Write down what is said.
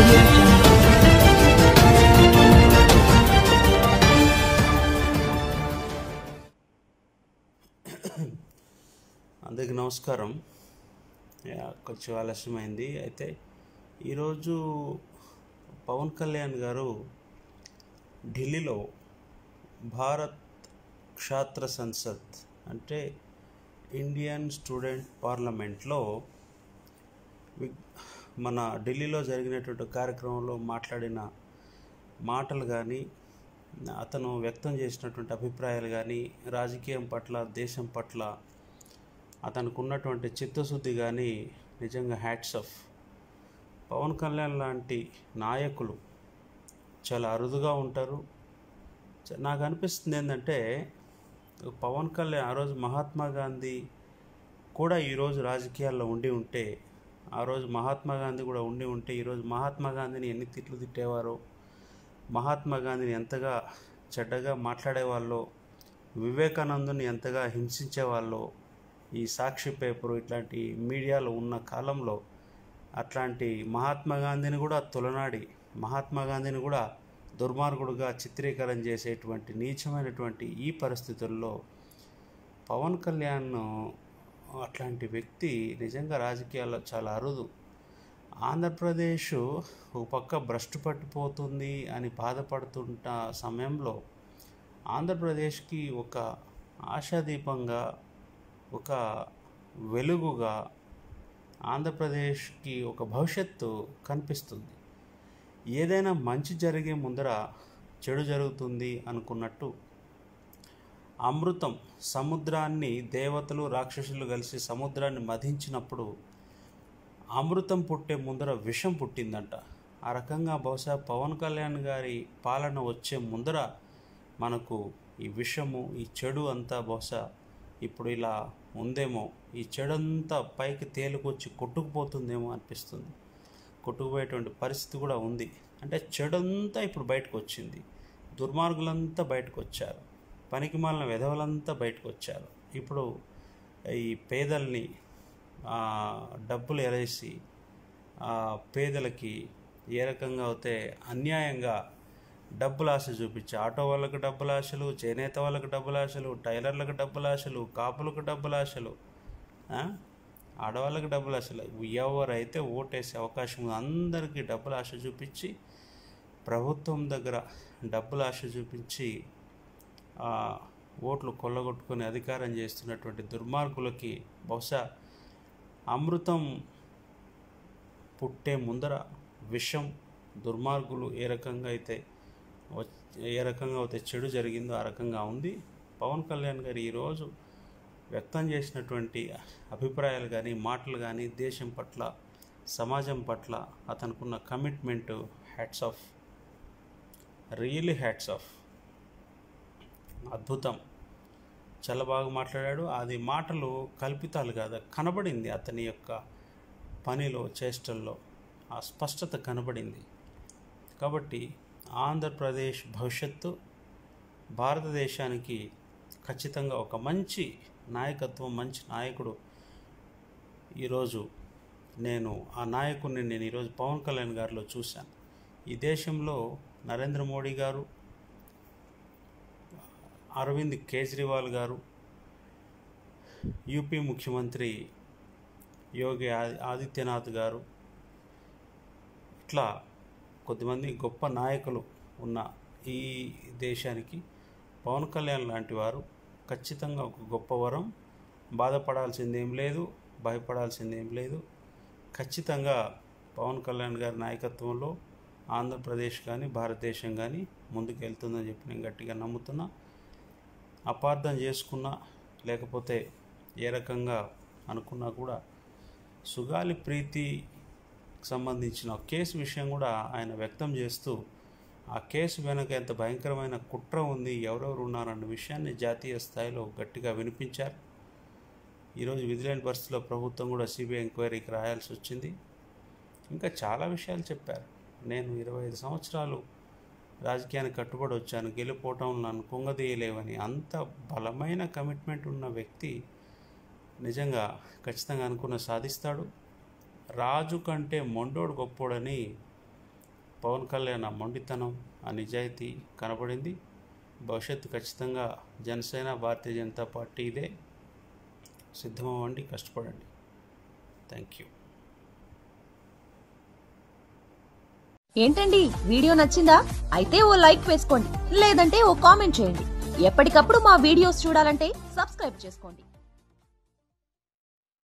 audio jungle. అందరికీ నమస్కారం. కొంచెం ఆలస్యమైంది. అయితే ఈరోజు పవన్ కళ్యాణ్ గారు ఢిల్లీలో భారత్ క్షాత్ర సంసద్ అంటే ఇండియన్ స్టూడెంట్ పార్లమెంట్లో మన ఢిల్లీలో జరిగినటువంటి కార్యక్రమంలో మాట్లాడిన మాటలు కానీ, అతను వ్యక్తం చేసినటువంటి అభిప్రాయాలు కానీ, రాజకీయం పట్ల, దేశం పట్ల అతనికి ఉన్నటువంటి చిత్తశుద్ధి కానీ నిజంగా హ్యాట్స్ ఆఫ్. పవన్ కళ్యాణ్ లాంటి నాయకులు చాలా అరుదుగా ఉంటారు. నాకు అనిపిస్తుంది ఏంటంటే, పవన్ కళ్యాణ్ ఆ రోజు మహాత్మా గాంధీ కూడా ఈరోజు రాజకీయాల్లో ఉండి ఉంటే, ఆ రోజు మహాత్మా గాంధీ కూడా ఉండి ఉంటే ఈరోజు మహాత్మా గాంధీని ఎన్ని తిట్లు తిట్టేవారో, మహాత్మా గాంధీని ఎంతగా చెడ్డగా మాట్లాడేవాళ్ళో, వివేకానందుని ఎంతగా హింసించేవాళ్ళో, ఈ సాక్షి పేపరు ఇట్లాంటి మీడియాలో ఉన్న కాలంలో అట్లాంటి మహాత్మా గాంధీని కూడా తొలనాడి, మహాత్మా గాంధీని కూడా దుర్మార్గుడుగా చిత్రీకరణ చేసేటువంటి నీచమైనటువంటి ఈ పరిస్థితుల్లో పవన్ కళ్యాణ్ అట్లాంటి వ్యక్తి నిజంగా రాజకీయాల్లో చాలా అరుదు. ఆంధ్రప్రదేశ్ ఒక పక్క భ్రష్టు పట్టిపోతుంది అని బాధపడుతుంట సమయంలో ఆంధ్రప్రదేశ్కి ఒక ఆశాదీపంగా, ఒక వెలుగుగా, ఆంధ్రప్రదేశ్కి ఒక భవిష్యత్తు కనిపిస్తుంది. ఏదైనా మంచి జరిగే ముందర చెడు జరుగుతుంది అనుకున్నట్టు అమృతం సముద్రాన్ని, దేవతలు రాక్షసులు కలిసి సముద్రాన్ని మధించినప్పుడు అమృతం పుట్టే ముందర విషం పుట్టిందంట. ఆ రకంగా బహుశా పవన్ కళ్యాణ్ గారి పాలన వచ్చే ముందర మనకు ఈ విషము, ఈ చెడు అంతా బహుశా ఇప్పుడు ఇలా ఉందేమో, ఈ చెడంతా పైకి తేలుకొచ్చి కొట్టుకుపోతుందేమో అనిపిస్తుంది. కొట్టుకుపోయేటువంటి పరిస్థితి కూడా ఉంది. అంటే చెడంతా ఇప్పుడు బయటకు వచ్చింది, దుర్మార్గులంతా బయటకు వచ్చారు, పనికిమాలిన వెధవలంతా బయటకు వచ్చారు. ఇప్పుడు ఈ పేదల్ని డబ్బులు ఎరేసి పేదలకి ఏ రకంగా అయితే అన్యాయంగా డబ్బుల ఆశ చూపించి, ఆటో వాళ్ళకు డబ్బుల ఆశలు, చేనేత వాళ్ళకు డబ్బుల ఆశలు, టైలర్లకు డబ్బుల ఆశలు, కాపులకు డబ్బుల ఆశలు, ఆడవాళ్ళకి డబ్బుల ఆశలు, ఎవరైతే ఓటేసే అవకాశం ఉందో అందరికీ డబ్బుల ఆశ చూపించి, ప్రభుత్వం దగ్గర డబ్బుల ఆశ చూపించి ఓట్లు కొల్లగొట్టుకొని అధికారం చేస్తున్నటువంటి దుర్మార్గులకి బహుశా అమృతం పుట్టే ముందర విషం, దుర్మార్గులు ఏ రకంగా అయితే చెడు జరిగిందో ఆ రకంగా ఉంది. పవన్ కళ్యాణ్ గారు ఈరోజు వ్యక్తం చేసినటువంటి అభిప్రాయాలు కానీ, మాటలు కానీ, దేశం పట్ల, సమాజం పట్ల అతనుకున్న commitment hats off, really hats off. అద్భుతం, చాలా బాగా మాట్లాడాడు. అది మాటలు కల్పితాలు కాదు, కనబడింది అతని యొక్క పనిలో, చేష్టల్లో ఆ స్పష్టత కనబడింది. కాబట్టి ఆంధ్రప్రదేశ్ భవిష్యత్తు, భారతదేశానికి ఖచ్చితంగా ఒక మంచి నాయకత్వం, మంచి నాయకుడు. ఈరోజు ఆ నాయకుడిని నేను ఈరోజు పవన్ కళ్యాణ్ గారిలో చూశాను. ఈ దేశంలో నరేంద్ర మోడీ గారు, అరవింద్ కేజ్రీవాల్ గారు, యూపీ ముఖ్యమంత్రి యోగి ఆదిత్యనాథ్ గారు, ఇట్లా కొద్దిమంది గొప్ప నాయకులు ఉన్న ఈ దేశానికి పవన్ కళ్యాణ్ లాంటి వారు ఖచ్చితంగా ఒక గొప్ప వరం. బాధపడాల్సిందేం లేదు, భయపడాల్సిందేం లేదు. ఖచ్చితంగా పవన్ కళ్యాణ్ గారి నాయకత్వంలో ఆంధ్రప్రదేశ్ కానీ, భారతదేశం కానీ ముందుకు వెళ్తుందని చెప్పి నేను గట్టిగా నమ్ముతున్నా. అపార్థం చేసుకున్నా, లేకపోతే ఏ రకంగా అనుకున్నా కూడా సుగాలి ప్రీతి సంబంధించిన కేసు విషయం కూడా ఆయన వ్యక్తం చేస్తూ, ఆ కేసు వెనక ఎంత భయంకరమైన కుట్ర ఉంది, ఎవరెవరు ఉన్నారన్న విషయాన్ని జాతీయ స్థాయిలో గట్టిగా వినిపించారు. ఈరోజు విధిలేని పరిస్థితిలో ప్రభుత్వం కూడా సిబిఐ ఎంక్వైరీకి రాయాల్సి వచ్చింది. ఇంకా చాలా విషయాలు చెప్పారు. నేను 25 సంవత్సరాలు రాజకీయానికి కట్టుబడి వచ్చాను, గెలిపోవటం నన్ను కుంగదీయలేవని అంత బలమైన కమిట్మెంట్ ఉన్న వ్యక్తి నిజంగా ఖచ్చితంగా అనుకున్న సాధిస్తాడు. రాజు కంటే మొండోడు గొప్పోడని పవన్ కళ్యాణ్ ఆ మొండితనం, ఆ నిజాయితీ కనబడింది. భవిష్యత్తు ఖచ్చితంగా జనసేన, భారతీయ జనతా పార్టీ ఇదే. సిద్ధమవ్వండి, కష్టపడండి. Thank you. ఏంటండి, వీడియో నచ్చిందా? అయితే ఓ లైక్ వేసుకోండి, లేదంటే ఓ కామెంట్ చేయండి. ఎప్పటికప్పుడు మా వీడియోస్ చూడాలంటే సబ్స్క్రైబ్ చేసుకోండి.